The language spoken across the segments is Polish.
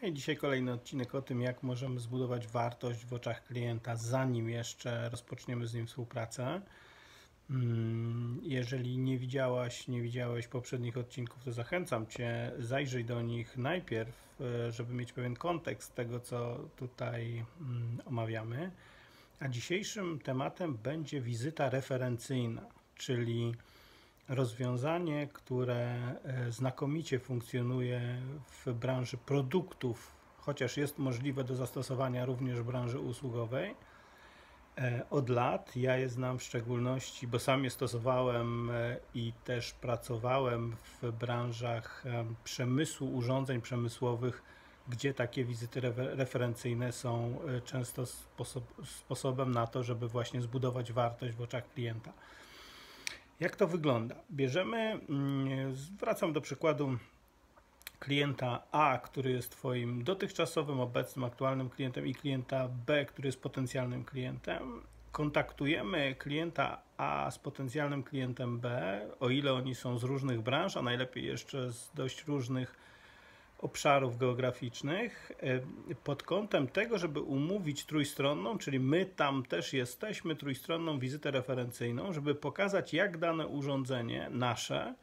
Hej, dzisiaj kolejny odcinek o tym, jak możemy zbudować wartość w oczach klienta, zanim jeszcze rozpoczniemy z nim współpracę. Jeżeli nie widziałeś poprzednich odcinków, to zachęcam Cię, zajrzyj do nich najpierw, żeby mieć pewien kontekst tego, co tutaj omawiamy. A dzisiejszym tematem będzie wizyta referencyjna, czyli rozwiązanie, które znakomicie funkcjonuje w branży produktów, chociaż jest możliwe do zastosowania również w branży usługowej. Od lat ja je znam w szczególności, bo sam je stosowałem i też pracowałem w branżach przemysłu urządzeń przemysłowych, gdzie takie wizyty referencyjne są często sposobem na to, żeby właśnie zbudować wartość w oczach klienta. Jak to wygląda? Wracam do przykładu klienta A, który jest Twoim dotychczasowym, obecnym, aktualnym klientem i klienta B, który jest potencjalnym klientem. Kontaktujemy klienta A z potencjalnym klientem B, o ile oni są z różnych branż, a najlepiej jeszcze z dość różnych obszarów geograficznych, pod kątem tego, żeby umówić trójstronną, czyli my tam też jesteśmy, trójstronną wizytę referencyjną, żeby pokazać, jak dane urządzenie nasze,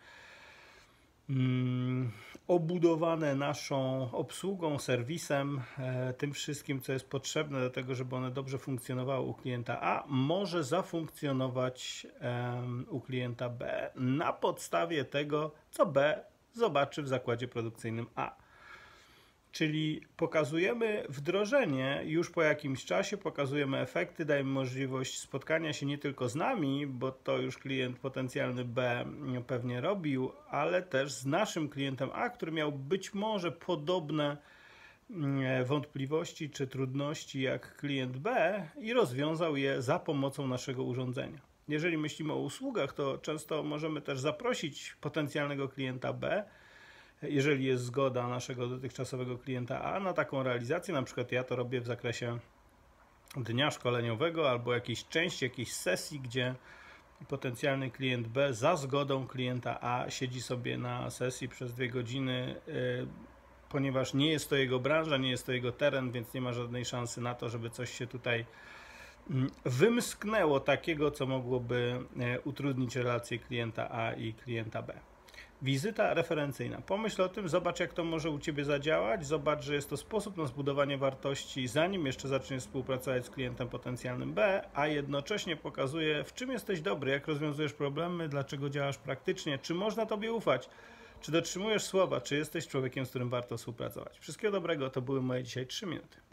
obudowane naszą obsługą, serwisem, tym wszystkim, co jest potrzebne do tego, żeby one dobrze funkcjonowały u klienta A, może zafunkcjonować u klienta B na podstawie tego, co B zobaczy w zakładzie produkcyjnym A. Czyli pokazujemy wdrożenie już po jakimś czasie, pokazujemy efekty, dajemy możliwość spotkania się nie tylko z nami, bo to już klient potencjalny B pewnie robił, ale też z naszym klientem A, który miał być może podobne wątpliwości czy trudności jak klient B i rozwiązał je za pomocą naszego urządzenia. Jeżeli myślimy o usługach, to często możemy też zaprosić potencjalnego klienta B, jeżeli jest zgoda naszego dotychczasowego klienta A na taką realizację. Na przykład ja to robię w zakresie dnia szkoleniowego albo jakiejś części, jakiejś sesji, gdzie potencjalny klient B za zgodą klienta A siedzi sobie na sesji przez 2 godziny, ponieważ nie jest to jego branża, nie jest to jego teren, więc nie ma żadnej szansy na to, żeby coś się tutaj wymsknęło takiego, co mogłoby utrudnić relacje klienta A i klienta B. Wizyta referencyjna. Pomyśl o tym, zobacz, jak to może u Ciebie zadziałać, zobacz, że jest to sposób na zbudowanie wartości, zanim jeszcze zaczniesz współpracować z klientem potencjalnym B, a jednocześnie pokazuje, w czym jesteś dobry, jak rozwiązujesz problemy, dlaczego działasz praktycznie, czy można Tobie ufać, czy dotrzymujesz słowa, czy jesteś człowiekiem, z którym warto współpracować. Wszystkiego dobrego, to były moje dzisiaj 3 minuty.